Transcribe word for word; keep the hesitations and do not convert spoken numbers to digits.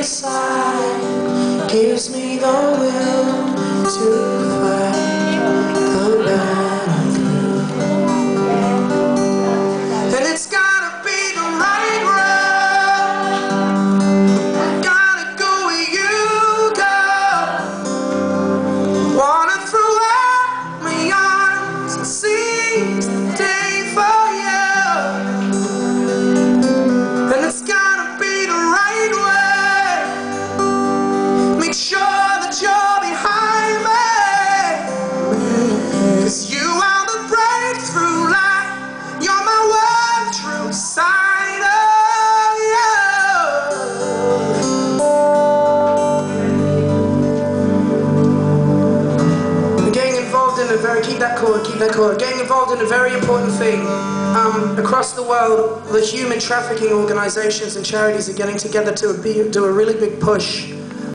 your side gives me the will to fight the battle through. And it's gotta be the right road. Gotta go where you go. Wanna throw out my arms and seize the day for you. And it's gotta be the right way. Make sure that you're behind me, 'cause you are the breakthrough light. You're my one true sign of you. Getting involved in a very, keep that chord, keep that chord. Getting involved in a very important thing. Um, across the world, the human trafficking organizations and charities are getting together to be, do a really big push